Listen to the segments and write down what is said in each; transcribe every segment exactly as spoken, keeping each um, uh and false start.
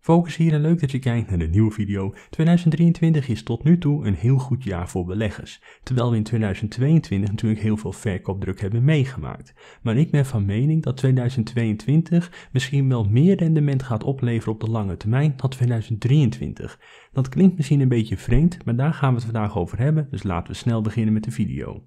Focus hier en leuk dat je kijkt naar de nieuwe video. tweeduizend drieëntwintig is tot nu toe een heel goed jaar voor beleggers. Terwijl we in tweeduizend tweeëntwintig natuurlijk heel veel verkoopdruk hebben meegemaakt. Maar ik ben van mening dat tweeduizend tweeëntwintig misschien wel meer rendement gaat opleveren op de lange termijn dan tweeduizend drieëntwintig. Dat klinkt misschien een beetje vreemd, maar daar gaan we het vandaag over hebben. Dus laten we snel beginnen met de video.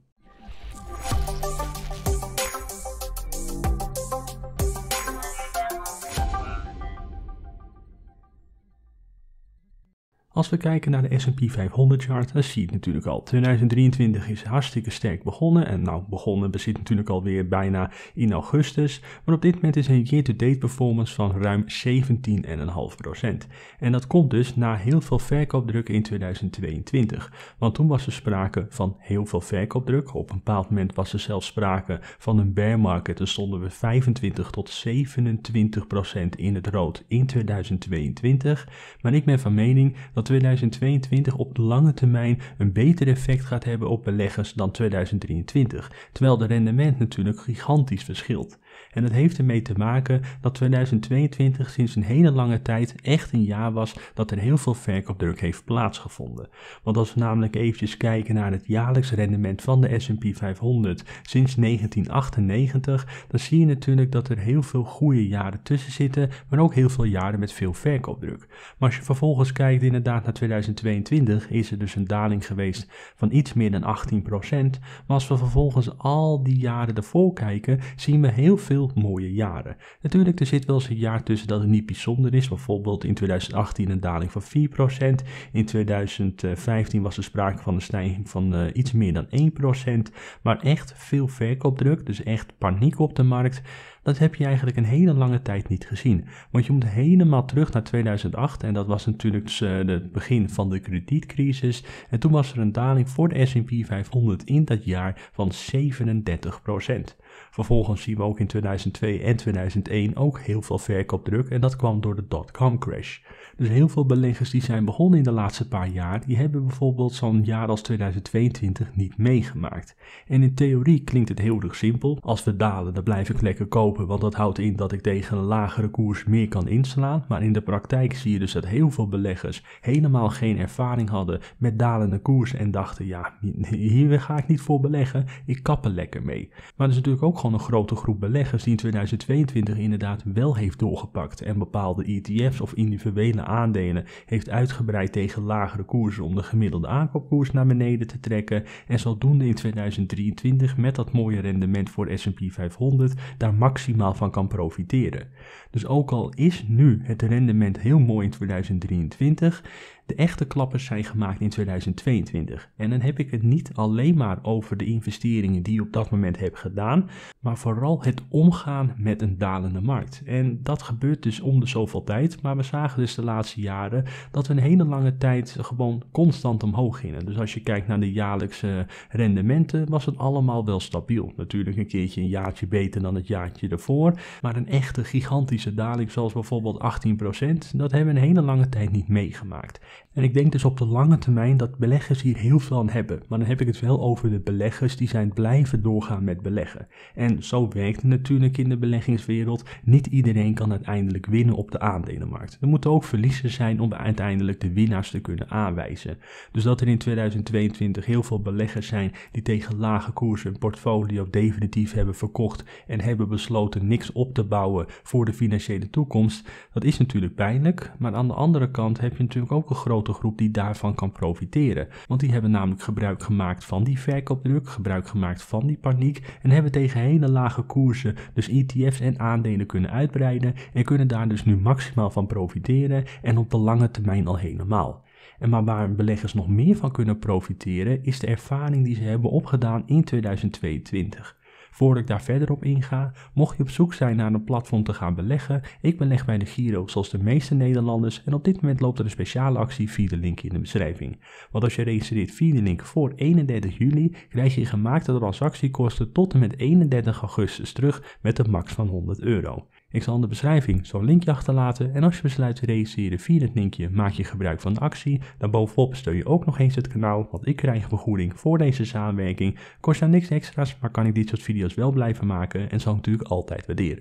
Als we kijken naar de S en P vijfhonderd chart, dan zie je het natuurlijk al. tweeduizend drieëntwintig is hartstikke sterk begonnen. En nou, begonnen, we zitten natuurlijk alweer bijna in augustus. Maar op dit moment is een year-to-date performance van ruim zeventien komma vijf procent. En dat komt dus na heel veel verkoopdruk in tweeduizend tweeëntwintig. Want toen was er sprake van heel veel verkoopdruk. Op een bepaald moment was er zelfs sprake van een bear market. Dan stonden we vijfentwintig tot zevenentwintig procent in het rood in tweeduizend tweeëntwintig. Maar ik ben van mening dat tweeduizend tweeëntwintig op de lange termijn een beter effect gaat hebben op beleggers dan tweeduizend drieëntwintig, terwijl de rendement natuurlijk gigantisch verschilt. En dat heeft ermee te maken dat tweeduizend tweeëntwintig sinds een hele lange tijd echt een jaar was dat er heel veel verkoopdruk heeft plaatsgevonden. Want als we namelijk eventjes kijken naar het jaarlijks rendement van de S en P vijfhonderd sinds negentien achtennegentig, dan zie je natuurlijk dat er heel veel goede jaren tussen zitten, maar ook heel veel jaren met veel verkoopdruk. Maar als je vervolgens kijkt inderdaad naar tweeduizend tweeëntwintig, is er dus een daling geweest van iets meer dan achttien procent. Maar als we vervolgens al die jaren ervoor kijken, zien we heel veel mooie jaren. Natuurlijk, er zit wel eens een jaar tussen dat het niet bijzonder is. Bijvoorbeeld in tweeduizend achttien een daling van vier procent. In tweeduizend vijftien was er sprake van een stijging van uh, iets meer dan één procent. Maar echt veel verkoopdruk, dus echt paniek op de markt. Dat heb je eigenlijk een hele lange tijd niet gezien. Want je moet helemaal terug naar tweeduizend acht en dat was natuurlijk dus, uh, het begin van de kredietcrisis. En toen was er een daling voor de S en P vijfhonderd in dat jaar van zevenendertig procent. Vervolgens zien we ook in tweeduizend twee en tweeduizend één ook heel veel verkoopdruk en dat kwam door de dot-com crash. Dus heel veel beleggers die zijn begonnen in de laatste paar jaar, die hebben bijvoorbeeld zo'n jaar als tweeduizend tweeëntwintig niet meegemaakt. En in theorie klinkt het heel erg simpel. Als we dalen, dan blijf ik lekker kopen, want dat houdt in dat ik tegen een lagere koers meer kan inslaan. Maar in de praktijk zie je dus dat heel veel beleggers helemaal geen ervaring hadden met dalende koers en dachten, ja, hier ga ik niet voor beleggen, ik kap er lekker mee. Maar er is natuurlijk ook gewoon een grote groep beleggers die in tweeduizend tweeëntwintig inderdaad wel heeft doorgepakt en bepaalde E T F's of individuele aandelen heeft uitgebreid tegen lagere koersen om de gemiddelde aankoopkoers naar beneden te trekken en zodoende in tweeduizend drieëntwintig met dat mooie rendement voor de S en P vijfhonderd daar maximaal van kan profiteren. Dus ook al is nu het rendement heel mooi in tweeduizend drieëntwintig, de echte klappers zijn gemaakt in tweeduizend tweeëntwintig. En dan heb ik het niet alleen maar over de investeringen die je op dat moment hebt gedaan, maar vooral het omgaan met een dalende markt. En dat gebeurt dus om de zoveel tijd, maar we zagen dus de laatste jaren dat we een hele lange tijd gewoon constant omhoog gingen. Dus als je kijkt naar de jaarlijkse rendementen, was het allemaal wel stabiel. Natuurlijk een keertje een jaartje beter dan het jaartje ervoor, maar een echte gigantische daling zoals bijvoorbeeld achttien procent, dat hebben we een hele lange tijd niet meegemaakt. En ik denk dus op de lange termijn dat beleggers hier heel veel aan hebben. Maar dan heb ik het wel over de beleggers die zijn blijven doorgaan met beleggen. En zo werkt het natuurlijk in de beleggingswereld. Niet iedereen kan uiteindelijk winnen op de aandelenmarkt. Er moeten ook verliezers zijn om uiteindelijk de winnaars te kunnen aanwijzen. Dus dat er in tweeduizend tweeëntwintig heel veel beleggers zijn die tegen lage koersen een portfolio definitief hebben verkocht en hebben besloten niks op te bouwen voor de financiële toekomst. Dat is natuurlijk pijnlijk, maar aan de andere kant heb je natuurlijk ook een grote groep die daarvan kan profiteren. Want die hebben namelijk gebruik gemaakt van die verkoopdruk, gebruik gemaakt van die paniek en hebben tegen hele lage koersen dus E T F's en aandelen kunnen uitbreiden en kunnen daar dus nu maximaal van profiteren en op de lange termijn al helemaal. En maar waar beleggers nog meer van kunnen profiteren is de ervaring die ze hebben opgedaan in tweeduizend tweeëntwintig. Voordat ik daar verder op inga, mocht je op zoek zijn naar een platform te gaan beleggen, ik beleg bij de Giro zoals de meeste Nederlanders en op dit moment loopt er een speciale actie via de link in de beschrijving. Want als je registreert via de link voor eenendertig juli, krijg je gemaakte transactiekosten tot en met eenendertig augustus terug met een max van honderd euro. Ik zal in de beschrijving zo'n linkje achterlaten en als je besluit te registreren via het linkje maak je gebruik van de actie. Daarbovenop steun je ook nog eens het kanaal, want ik krijg een vergoeding voor deze samenwerking. Kost jou niks extra's, maar kan ik dit soort video's wel blijven maken en zal ik natuurlijk altijd waarderen.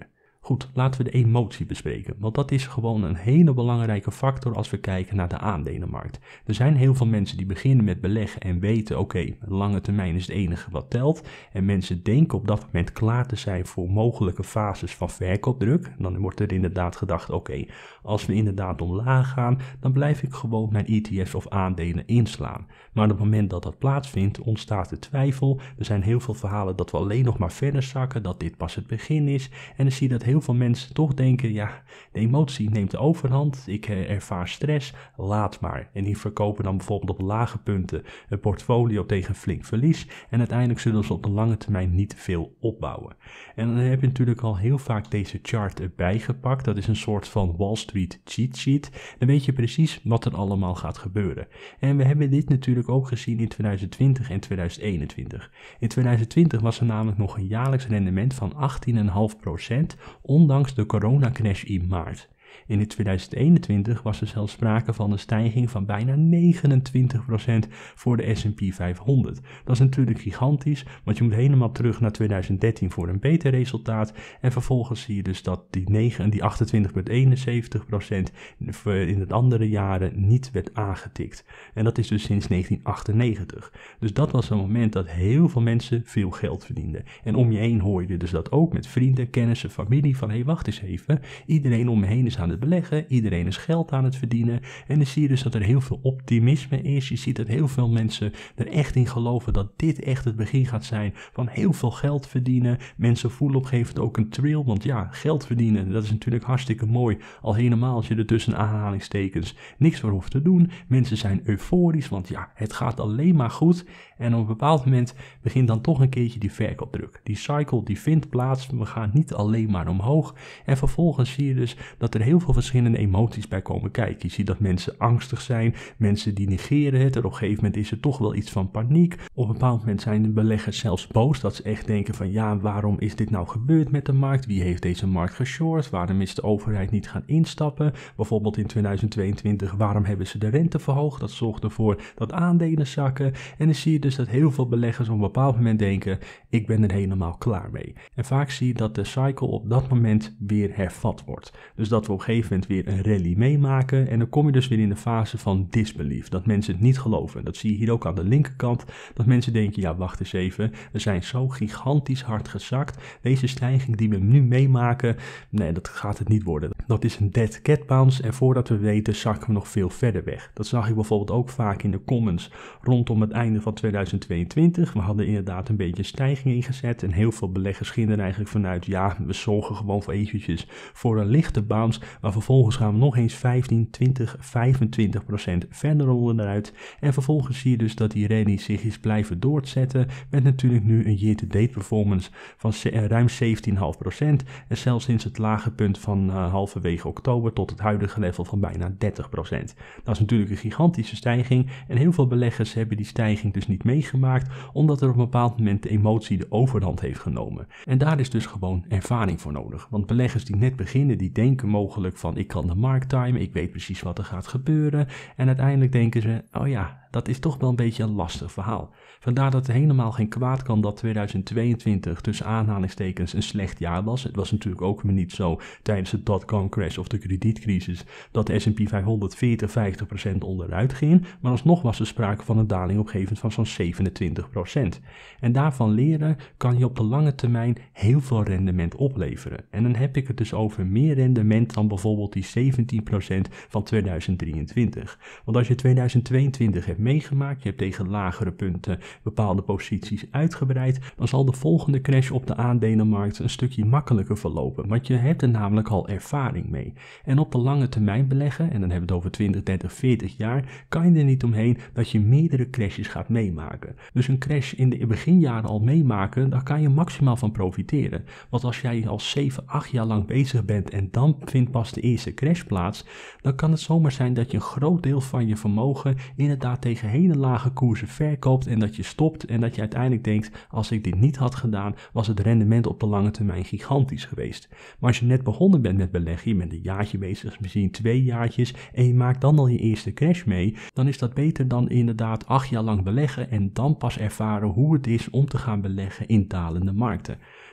Goed, laten we de emotie bespreken, want dat is gewoon een hele belangrijke factor als we kijken naar de aandelenmarkt. Er zijn heel veel mensen die beginnen met beleggen en weten, oké, okay, lange termijn is het enige wat telt. En mensen denken op dat moment klaar te zijn voor mogelijke fases van verkoopdruk. Dan wordt er inderdaad gedacht, oké, okay, als we inderdaad omlaag gaan, dan blijf ik gewoon mijn E T F's of aandelen inslaan. Maar op het moment dat dat plaatsvindt, ontstaat de twijfel. Er zijn heel veel verhalen dat we alleen nog maar verder zakken, dat dit pas het begin is. En dan zie je dat heel veel mensen toch denken, ja, de emotie neemt de overhand, ik ervaar stress, laat maar. En die verkopen dan bijvoorbeeld op lage punten een portfolio tegen flink verlies. En uiteindelijk zullen ze op de lange termijn niet veel opbouwen. En dan heb je natuurlijk al heel vaak deze chart erbij gepakt. Dat is een soort van Wall Street cheat sheet. Dan weet je precies wat er allemaal gaat gebeuren. En we hebben dit natuurlijk ook gezien in twintig twintig en twintig eenentwintig. In twintig twintig was er namelijk nog een jaarlijks rendement van achttien komma vijf procent, ondanks de coronacrash in maart. En in twintig eenentwintig was er zelfs sprake van een stijging van bijna negenentwintig procent voor de S en P vijfhonderd. Dat is natuurlijk gigantisch, want je moet helemaal terug naar twintig dertien voor een beter resultaat. En vervolgens zie je dus dat die, negen, die achtentwintig komma eenenzeventig procent in het andere jaren niet werd aangetikt. En dat is dus sinds negentien achtennegentig. Dus dat was een moment dat heel veel mensen veel geld verdienden. En om je heen hoor je dus dat ook met vrienden, kennissen, familie, van hé, hey, wacht eens even, iedereen om me heen is aan het beleggen, iedereen is geld aan het verdienen en dan zie je dus dat er heel veel optimisme is. Je ziet dat heel veel mensen er echt in geloven dat dit echt het begin gaat zijn van heel veel geld verdienen. Mensen voelen op een gegeven moment ook een thrill, want ja, geld verdienen, dat is natuurlijk hartstikke mooi, al helemaal als je er tussen aanhalingstekens niks voor hoeft te doen. Mensen zijn euforisch, want ja, het gaat alleen maar goed en op een bepaald moment begint dan toch een keertje die verkoopdruk. Die cycle die vindt plaats, we gaan niet alleen maar omhoog en vervolgens zie je dus dat er heel veel verschillende emoties bij komen kijken. Je ziet dat mensen angstig zijn, mensen die negeren het, er op een gegeven moment is er toch wel iets van paniek. Op een bepaald moment zijn de beleggers zelfs boos, dat ze echt denken van ja, waarom is dit nou gebeurd met de markt? Wie heeft deze markt geshort? Waarom is de overheid niet gaan instappen? Bijvoorbeeld in twintig tweeëntwintig, waarom hebben ze de rente verhoogd? Dat zorgt ervoor dat aandelen zakken. En dan zie je dus dat heel veel beleggers op een bepaald moment denken, ik ben er helemaal klaar mee. En vaak zie je dat de cycle op dat moment weer hervat wordt. Dus dat we op een gegeven moment weer een rally meemaken en dan kom je dus weer in de fase van disbelief, dat mensen het niet geloven. Dat zie je hier ook aan de linkerkant, dat mensen denken, ja wacht eens even, we zijn zo gigantisch hard gezakt, deze stijging die we nu meemaken, nee dat gaat het niet worden. Dat is een dead cat bounce en voordat we weten zakken we nog veel verder weg. Dat zag ik bijvoorbeeld ook vaak in de comments rondom het einde van twintig tweeëntwintig. We hadden inderdaad een beetje stijging ingezet en heel veel beleggers gingen er eigenlijk vanuit, ja we zorgen gewoon voor eventjes voor een lichte bounce, maar vervolgens gaan we nog eens vijftien, twintig, vijfentwintig procent verder onderuit. En vervolgens zie je dus dat die rally zich is blijven doorzetten met natuurlijk nu een year-to-date performance van ruim zeventien komma vijf procent. En zelfs sinds het lage punt van uh, halverwege oktober tot het huidige level van bijna dertig procent. Dat is natuurlijk een gigantische stijging en heel veel beleggers hebben die stijging dus niet meegemaakt omdat er op een bepaald moment de emotie de overhand heeft genomen. En daar is dus gewoon ervaring voor nodig. Want beleggers die net beginnen, die denken mogelijk van ik kan de markt timen, ik weet precies wat er gaat gebeuren. En uiteindelijk denken ze, oh ja, dat is toch wel een beetje een lastig verhaal. Vandaar dat het helemaal geen kwaad kan dat twintig tweeëntwintig tussen aanhalingstekens een slecht jaar was. Het was natuurlijk ook weer niet zo tijdens de dotcom crash of de kredietcrisis dat de S en P vijfhonderd veertig, vijftig procent onderuit ging. Maar alsnog was er sprake van een daling op een gegeven moment van zo'n zevenentwintig procent. En daarvan leren kan je op de lange termijn heel veel rendement opleveren. En dan heb ik het dus over meer rendement dan bijvoorbeeld die zeventien procent van twintig drieëntwintig. Want als je twintig tweeëntwintig hebt meegemaakt, je hebt tegen lagere punten bepaalde posities uitgebreid, dan zal de volgende crash op de aandelenmarkt een stukje makkelijker verlopen, want je hebt er namelijk al ervaring mee. En op de lange termijn beleggen, en dan hebben we het over twintig, dertig, veertig jaar, kan je er niet omheen dat je meerdere crashes gaat meemaken. Dus een crash in de beginjaren al meemaken, daar kan je maximaal van profiteren. Want als jij al zeven, acht jaar lang bezig bent en dan vindt pas de eerste crash plaats, dan kan het zomaar zijn dat je een groot deel van je vermogen inderdaad tegen hele lage koersen verkoopt en dat je stopt en dat je uiteindelijk denkt, als ik dit niet had gedaan, was het rendement op de lange termijn gigantisch geweest. Maar als je net begonnen bent met beleggen, je bent een jaartje bezig, misschien twee jaartjes, en je maakt dan al je eerste crash mee, dan is dat beter dan inderdaad acht jaar lang beleggen en dan pas ervaren hoe het is om te gaan beleggen in dalende markten.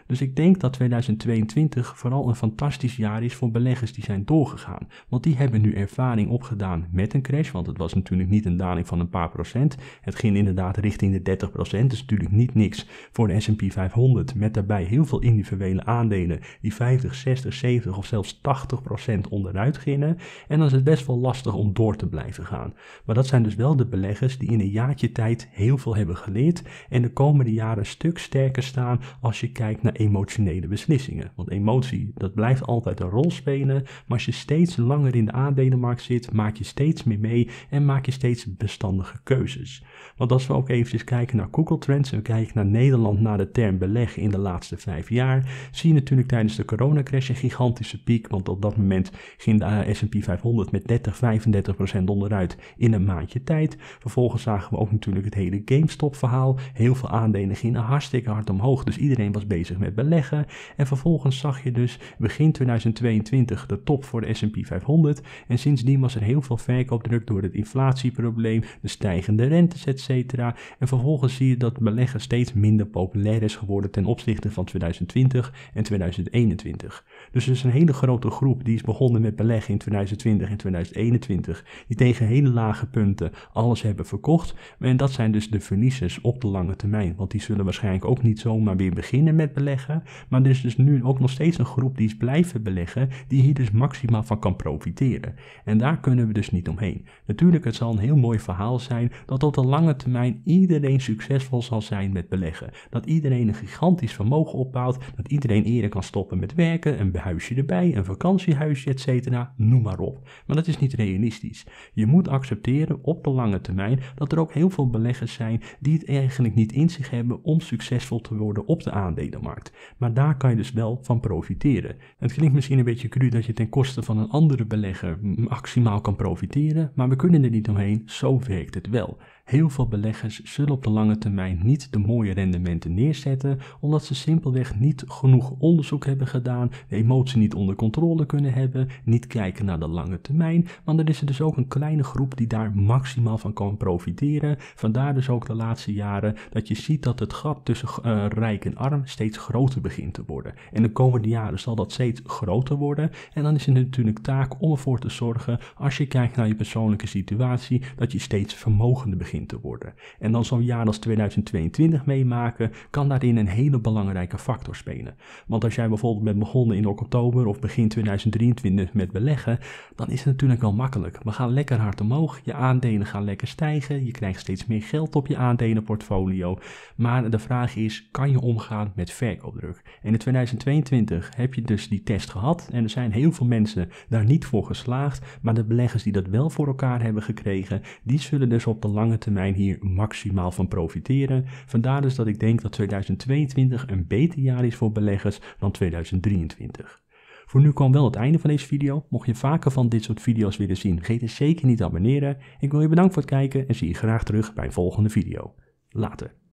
Dus ik denk dat tweeduizend tweeëntwintig vooral een fantastisch jaar is voor beleggers die zijn doorgegaan. Want die hebben nu ervaring opgedaan met een crash, want het was natuurlijk niet een daling van een paar procent. Het ging inderdaad richting de dertig procent, dus natuurlijk niet niks voor de S en P vijfhonderd. Met daarbij heel veel individuele aandelen die vijftig, zestig, zeventig of zelfs tachtig procent onderuit gingen. En dan is het best wel lastig om door te blijven gaan. Maar dat zijn dus wel de beleggers die in een jaartje tijd heel veel hebben geleerd en de komende jaren een stuk sterker staan als je kijkt naar emotionele beslissingen. Want emotie, dat blijft altijd een rol spelen, maar als je steeds langer in de aandelenmarkt zit, maak je steeds meer mee en maak je steeds bestandige keuzes. Want als we ook eventjes kijken naar Google Trends en we kijken naar Nederland naar de term beleggen in de laatste vijf jaar, zie je natuurlijk tijdens de coronacrash een gigantische piek, want op dat moment ging de S en P vijfhonderd met dertig, vijfendertig procent onderuit in een maandje tijd. Vervolgens zagen we ook natuurlijk het hele GameStop verhaal. Heel veel aandelen gingen hartstikke hard omhoog, dus iedereen was bezig met beleggen. En vervolgens zag je dus begin tweeduizend tweeëntwintig de top voor de S en P vijfhonderd. En sindsdien was er heel veel verkoopdruk door het inflatieprobleem, de stijgende rentes, et cetera. En vervolgens zie je dat beleggen steeds minder populair is geworden ten opzichte van tweeduizend twintig en tweeduizend eenentwintig. Dus er is een hele grote groep die is begonnen met beleggen in tweeduizend twintig en tweeduizend eenentwintig, die tegen hele lage punten alles hebben verkocht. En dat zijn dus de verliezers op de lange termijn, want die zullen waarschijnlijk ook niet zomaar weer beginnen met beleggen. Maar er is dus nu ook nog steeds een groep die is blijven beleggen, die hier dus maximaal van kan profiteren. En daar kunnen we dus niet omheen. Natuurlijk, het zal een heel mooi verhaal zijn dat op de lange termijn iedereen succesvol zal zijn met beleggen. Dat iedereen een gigantisch vermogen opbouwt, dat iedereen eerder kan stoppen met werken, een huisje erbij, een vakantiehuisje, et cetera. Noem maar op. Maar dat is niet realistisch. Je moet accepteren op de lange termijn dat er ook heel veel beleggers zijn die het eigenlijk niet in zich hebben om succesvol te worden op de aandelenmarkt. Maar daar kan je dus wel van profiteren. Het klinkt misschien een beetje cru dat je ten koste van een andere belegger maximaal kan profiteren, maar we kunnen er niet omheen, zo werkt het wel. Heel veel beleggers zullen op de lange termijn niet de mooie rendementen neerzetten, omdat ze simpelweg niet genoeg onderzoek hebben gedaan, de emotie niet onder controle kunnen hebben, niet kijken naar de lange termijn, want er is er dus ook een kleine groep die daar maximaal van kan profiteren. Vandaar dus ook de laatste jaren dat je ziet dat het gat tussen uh, rijk en arm steeds groter begint te worden. En de komende jaren zal dat steeds groter worden en dan is het natuurlijk taak om ervoor te zorgen, als je kijkt naar je persoonlijke situatie, dat je steeds vermogender begint te worden. En dan zo'n jaar als tweeduizend tweeëntwintig meemaken, kan daarin een hele belangrijke factor spelen. Want als jij bijvoorbeeld bent begonnen in oktober of begin tweeduizend drieëntwintig met beleggen, dan is het natuurlijk wel makkelijk. We gaan lekker hard omhoog, je aandelen gaan lekker stijgen, je krijgt steeds meer geld op je aandelenportfolio. Maar de vraag is, kan je omgaan met verkoopdruk? En in tweeduizend tweeëntwintig heb je dus die test gehad en er zijn heel veel mensen daar niet voor geslaagd, maar de beleggers die dat wel voor elkaar hebben gekregen, die zullen dus op de lange termijn hier maximaal van profiteren. Vandaar dus dat ik denk dat tweeduizend tweeëntwintig een beter jaar is voor beleggers dan tweeduizend drieëntwintig. Voor nu kwam wel het einde van deze video. Mocht je vaker van dit soort video's willen zien, vergeet je zeker niet te abonneren. Ik wil je bedanken voor het kijken en zie je graag terug bij een volgende video. Later.